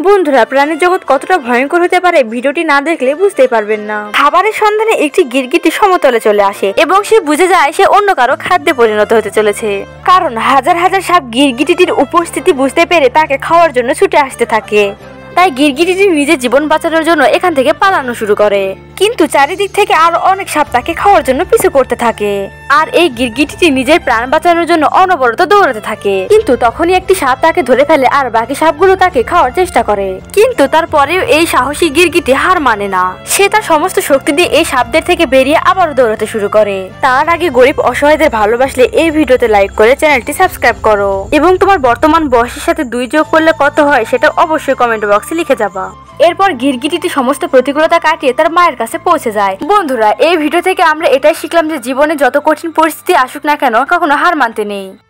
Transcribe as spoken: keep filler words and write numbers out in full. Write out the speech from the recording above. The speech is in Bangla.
বন্ধুরা, প্রাণীর জগৎ কতটা ভয়ঙ্কর হতে পারে ভিডিওটি না দেখলে বুঝতেই পারবেন না। খাবারের সন্ধানে একটি গিরগিটি সমতলে চলে আসে এবং সে বুঝে যায় সে অন্য কারো খাদ্যে পরিণত হতে চলেছে, কারণ হাজার হাজার সাপ গিরগিটিটির উপস্থিতি বুঝতে পেরে তাকে খাওয়ার জন্য ছুটে আসতে থাকে। তাই গিরগিটিটি নিজের জীবন বাঁচানোর জন্য এখান থেকে পালানো শুরু করে, কিন্তু চারিদিক থেকে আরো অনেক সাপ তাকে খাওয়ার জন্য পিছু করতে থাকে। আর এই গিরগিটিটি নিজের প্রাণ বাঁচানোর জন্য অনবরত দৌড়াতে থাকে, কিন্তু তখনই একটি সাপ তাকে ধরে ফেলে আর বাকি সাপগুলো তাকে খাওয়ার চেষ্টা করে। কিন্তু তারপরেও এই সাহসী গিরগিটি হার মানে না, সে তার সমস্ত শক্তি দিয়ে এই সাপদের থেকে বেরিয়ে আবারও দৌড়াতে শুরু করে। তার আগে গরিব অসহায়দের ভালোবাসলে এই ভিডিওতে লাইক করে চ্যানেলটি সাবস্ক্রাইব করো এবং তোমার বর্তমান বয়সের সাথে দুই যোগ করলে কত হয় সেটা অবশ্যই কমেন্ট বক্সে লিখে যাবা। এরপর গিরগিটিটি সমস্ত প্রতিকূলতা কাটিয়ে তার মায়ের কাছে পৌঁছে যায়। বন্ধুরা, এই ভিডিও থেকে আমরা এটাই শিখলাম যে জীবনে যত কঠিন পরিস্থিতি আসুক না কেন কখনো হার মানতে নেই।